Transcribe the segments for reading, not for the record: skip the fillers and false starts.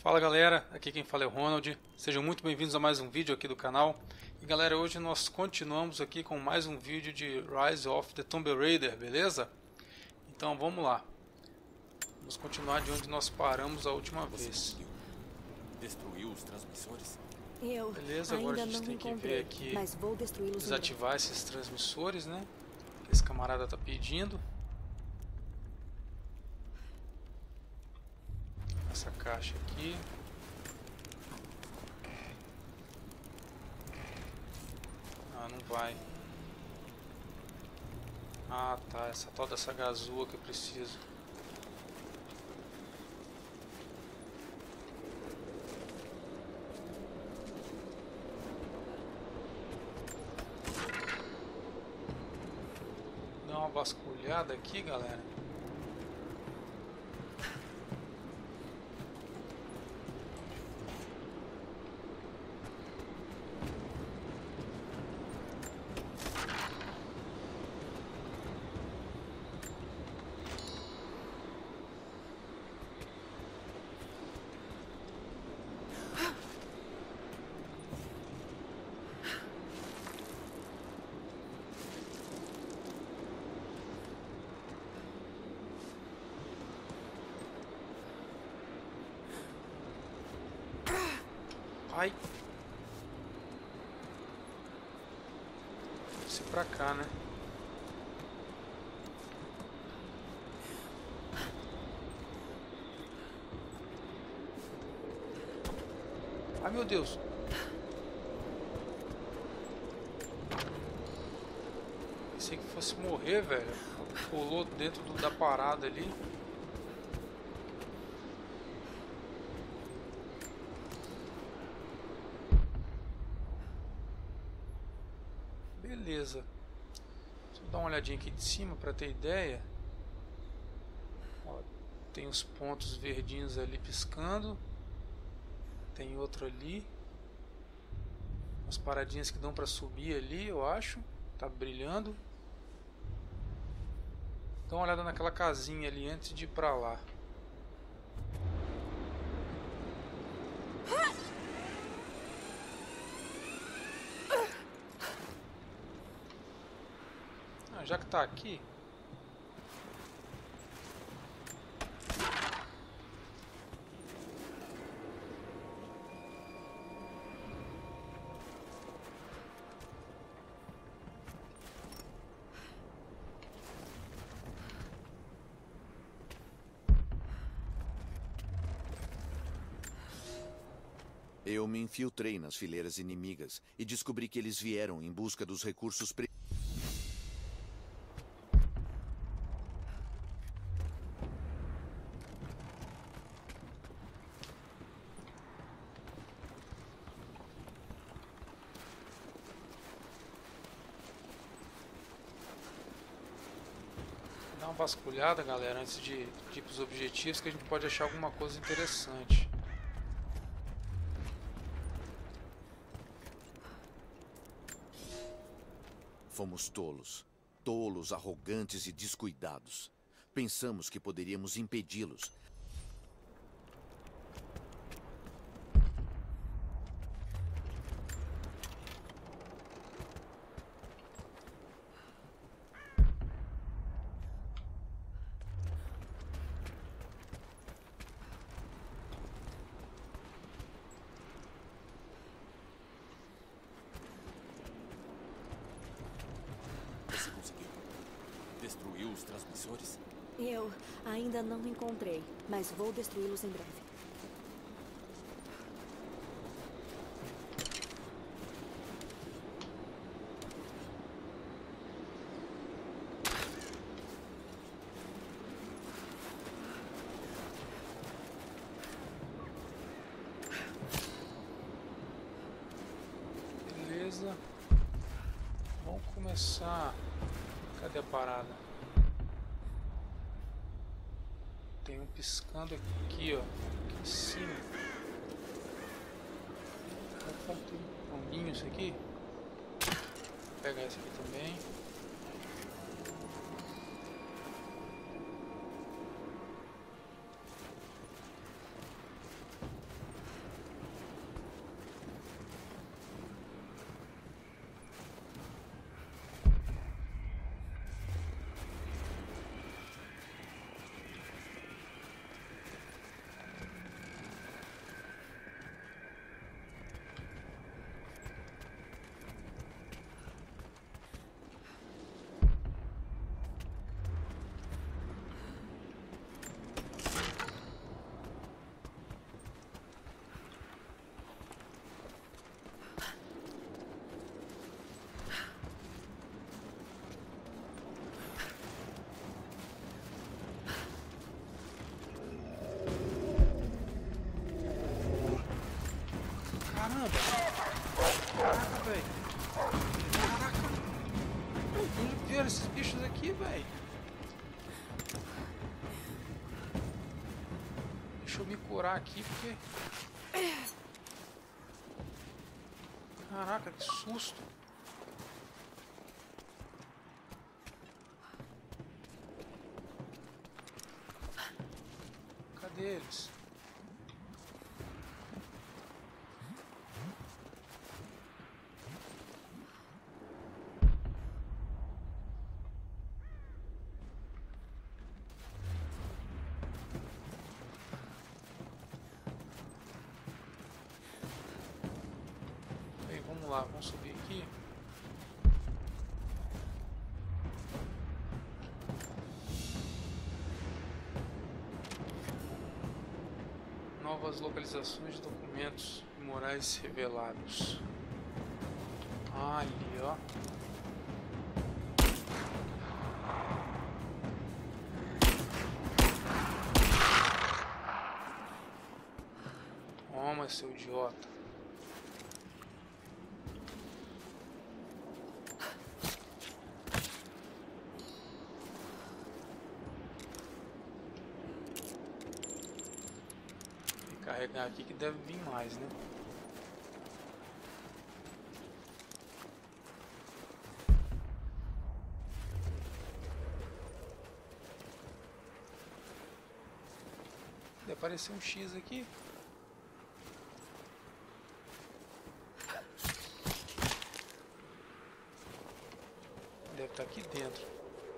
Fala galera, aqui quem fala é o Ronald, sejam muito bem-vindos a mais um vídeo aqui do canal. E galera, hoje nós continuamos aqui com mais um vídeo de Rise of the Tomb Raider, beleza? Então vamos lá, vamos continuar de onde nós paramos a última vez. Destruiu os transmissores? Beleza, agora a gente tem que ver aqui, mas vou destruí-los. desativar esses transmissores, né? Que esse camarada tá pedindo. Essa caixa aqui. Ah, não vai. Ah, tá. Essa tal dessa gazua que eu preciso. Dá uma vasculhada aqui, galera. Ai. Deve ser pra cá, né? Ai, meu Deus. Pensei que fosse morrer, velho. Pulou dentro da parada ali. Beleza. Deixa eu dar uma olhadinha aqui de cima para ter ideia. Ó, tem os pontos verdinhos ali piscando. Tem outro ali. Umas paradinhas que dão para subir ali, eu acho. Tá brilhando. Dá uma olhada naquela casinha ali antes de ir para lá. Já que tá aqui, eu me infiltrei nas fileiras inimigas e descobri que eles vieram em busca dos recursos dá uma vasculhada, galera, antes de ir para os objetivos, que a gente pode achar alguma coisa interessante. Fomos tolos. Tolos, arrogantes e descuidados. Pensamos que poderíamos impedi-los. Destruiu os transmissores? Eu ainda não encontrei, mas vou destruí-los em breve. Beleza. Vamos começar. Cadê a parada? Tem um piscando aqui, ó. Aqui em cima. Opa, tem um pombinho isso aqui. Vou pegar esse aqui também. mordendo esses bichos aqui, velho? Deixa eu me curar aqui, porque... Caraca, que susto. Cadê eles? Vamos lá, vamos subir aqui. Novas localizações de documentos morais revelados. Ali, ó. Toma, seu idiota. Carregar aqui que deve vir mais, né? Deve aparecer um X aqui. Deve estar aqui dentro.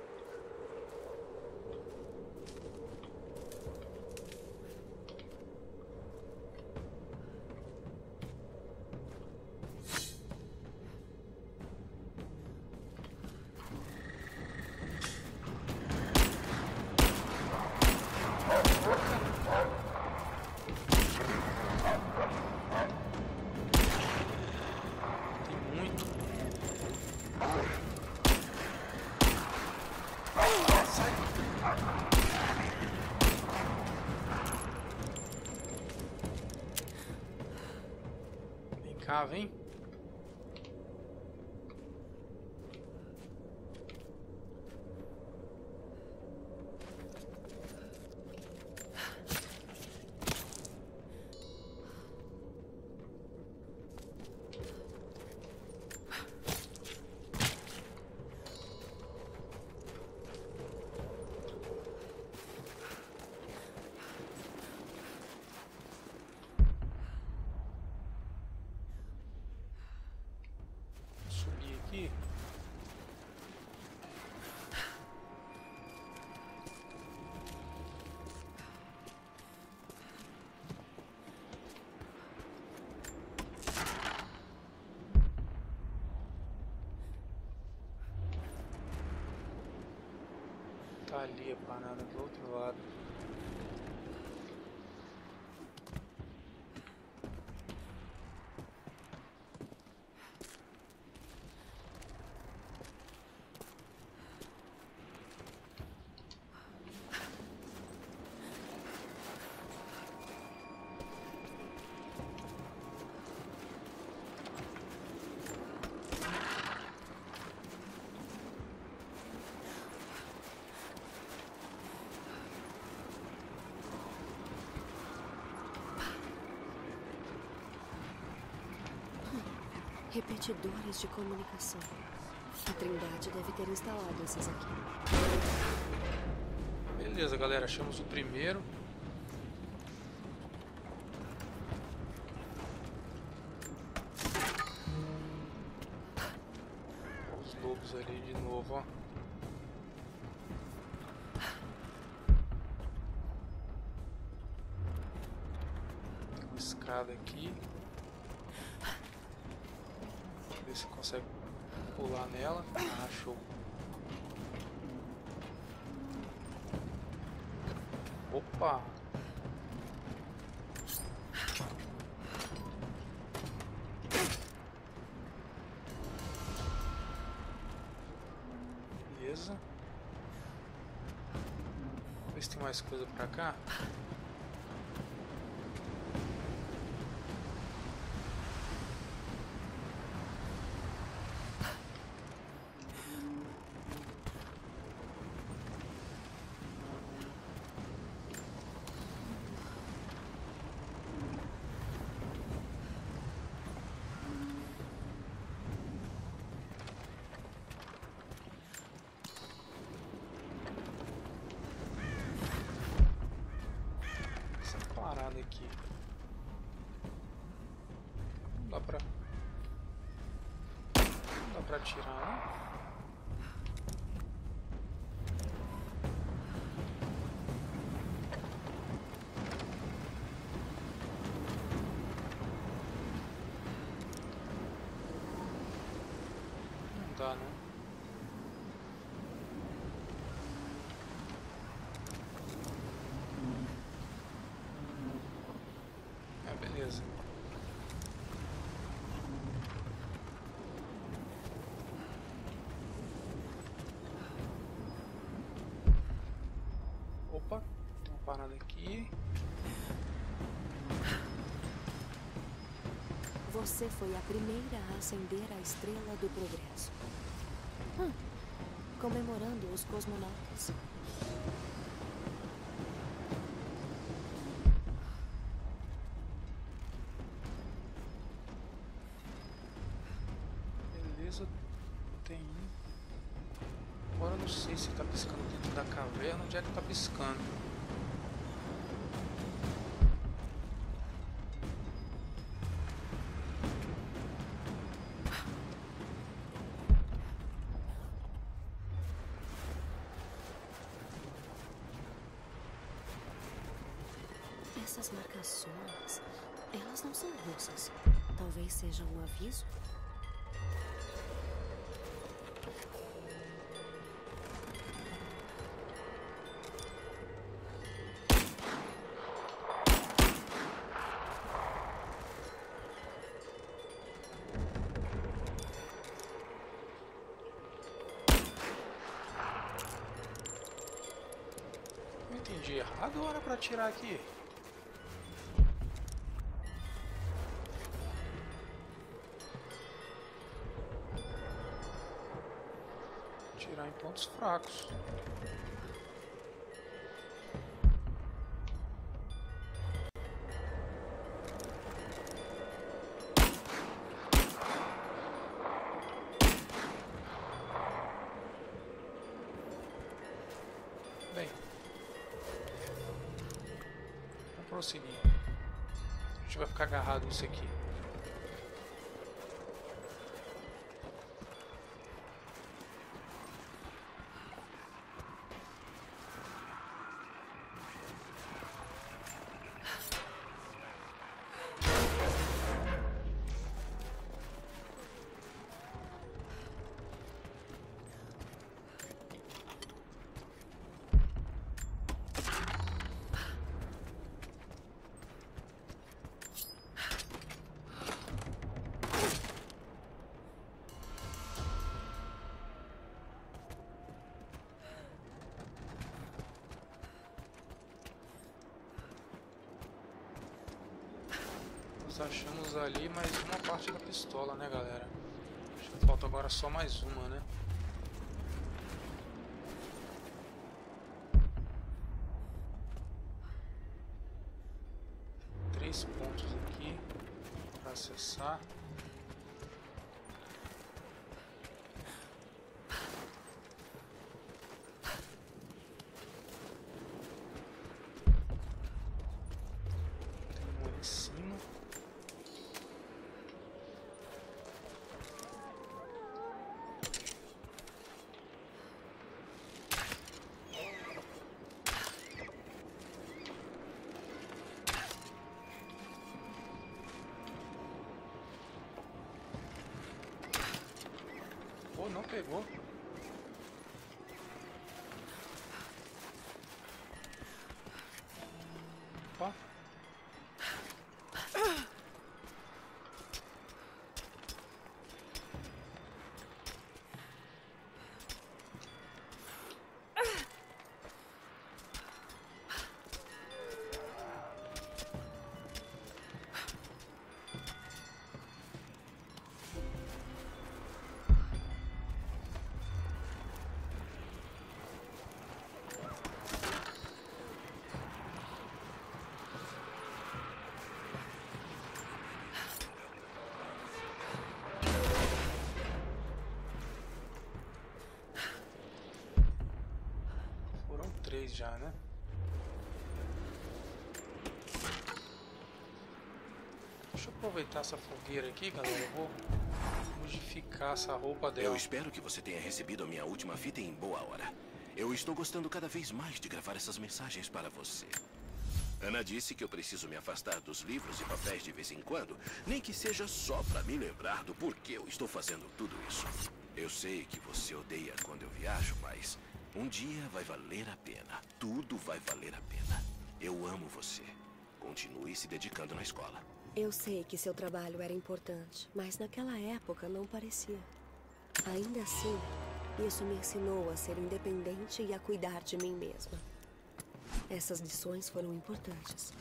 Cá, vem. Aqui. Tá ali a parada do outro lado. Repetidores de comunicação. A Trindade deve ter instalado esses aqui. Beleza, galera. Achamos o primeiro. Os lobos ali de novo, ó. Tem uma escada aqui. Ver se consegue pular nela. Ah, show. Opa! Beleza. Ver se tem mais coisa pra cá. Não dá pra atirar, não? Não dá, não. Beleza. Opa, tem uma parada aqui. Você foi a primeira a acender a estrela do progresso. Comemorando os cosmonautas. Beleza, tem um. Agora eu não sei se tá piscando dentro da caverna. Onde é que tá piscando? Essas marcações, elas não são russas. Talvez seja um aviso? Não entendi errado ou era pra atirar aqui? Atirar em pontos fracos. Bem, vamos prosseguir. A gente vai ficar agarrado nisso aqui. Nós achamos ali mais uma parte da pistola, né, galera? Acho que falta agora só mais uma, né? Três pontos aqui para acessar. Tem um ali em cima. Pô, não pegou. Opa. Foram três já, né? Deixa eu aproveitar essa fogueira aqui, galera. Eu vou modificar essa roupa dela. Eu espero que você tenha recebido a minha última fita em boa hora. Eu estou gostando cada vez mais de gravar essas mensagens para você. Ana disse que eu preciso me afastar dos livros e papéis de vez em quando, nem que seja só para me lembrar do porquê eu estou fazendo tudo isso. Eu sei que você odeia quando eu viajo, mas um dia vai valer a pena. Tudo vai valer a pena. Eu amo você. Continue se dedicando na escola. Eu sei que seu trabalho era importante, mas naquela época não parecia. Ainda assim, isso me ensinou a ser independente e a cuidar de mim mesma. Essas lições foram importantes.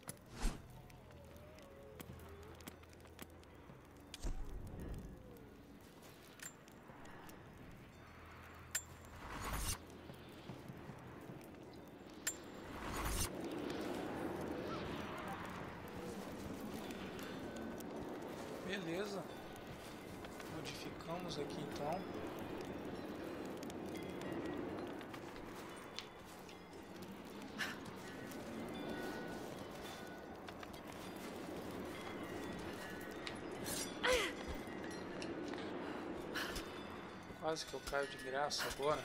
Beleza. Modificamos aqui então. Quase que eu caio de graça agora.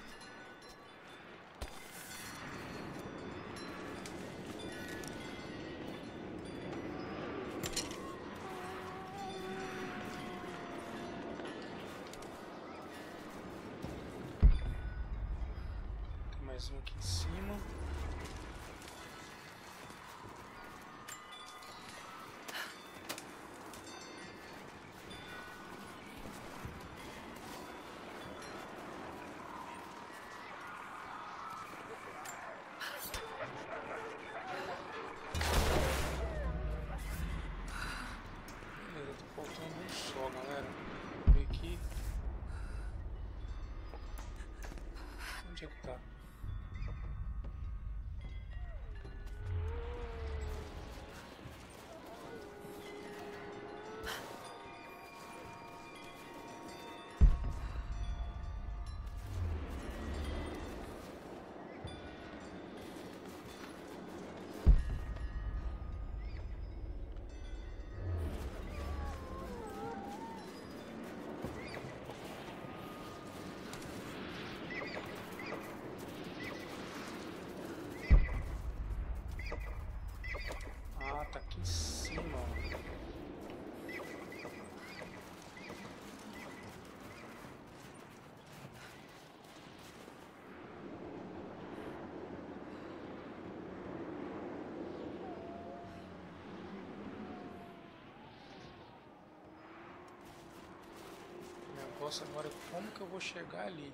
Tem mais um aqui em cima. Onde é que tá? Tá aqui em cima. O negócio agora é como que eu vou chegar ali.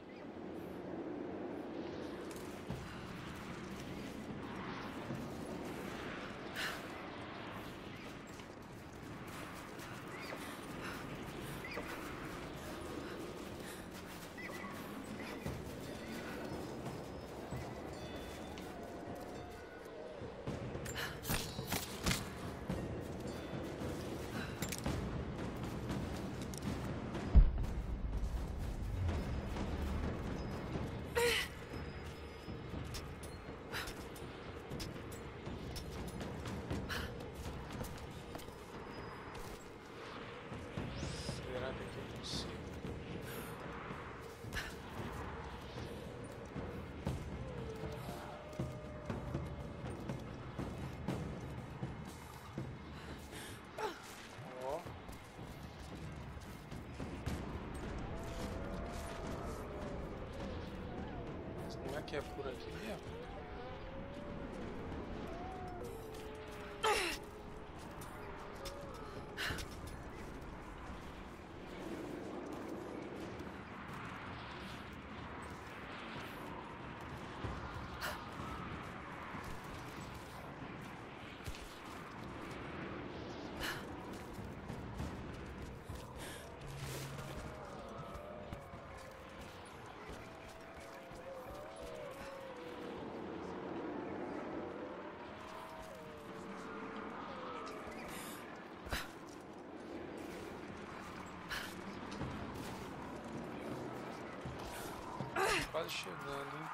Que é por aqui mesmo? Quase chegando, hein?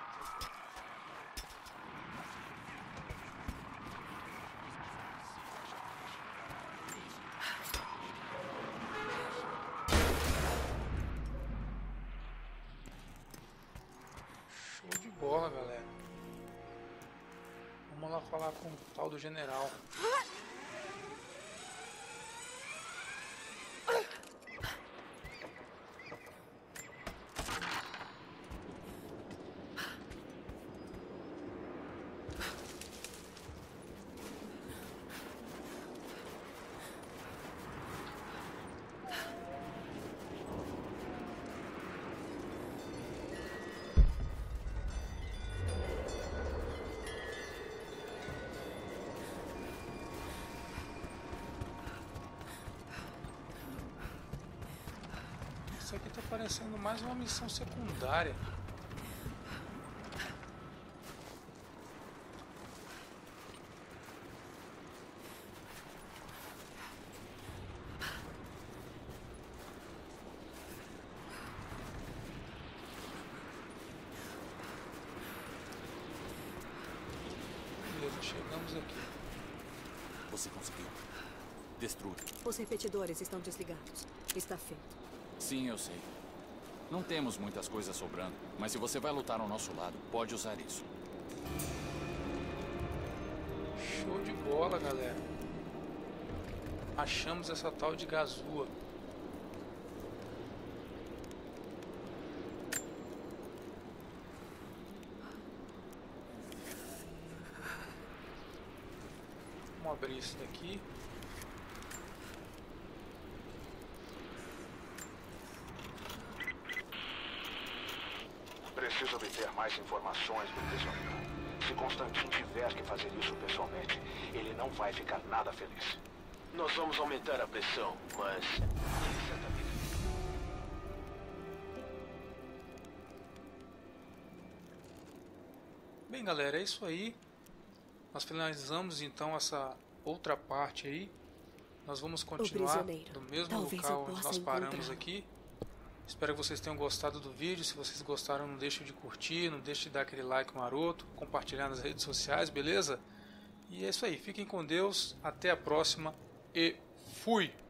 bola, galera. Vamos lá falar com o tal do general. Isso aqui tá parecendo mais uma missão secundária. Beleza, chegamos aqui. Você conseguiu. Destrua. Os repetidores estão desligados. Está feito. Sim, eu sei. Não temos muitas coisas sobrando, mas se você vai lutar ao nosso lado, pode usar isso. Show de bola, galera. Achamos essa tal de Gazua. Vamos abrir isso daqui. Preciso obter mais informações do prisioneiro. Se Constantin tiver que fazer isso pessoalmente, ele não vai ficar nada feliz. Nós vamos aumentar a pressão, mas ele certamente... Bem, galera, é isso aí. Nós finalizamos então essa outra parte aí. Nós vamos continuar do mesmo local onde nós paramos aqui. Espero que vocês tenham gostado do vídeo. Se vocês gostaram, não deixem de curtir, não deixem de dar aquele like maroto, compartilhar nas redes sociais, beleza? E é isso aí, fiquem com Deus, até a próxima e fui!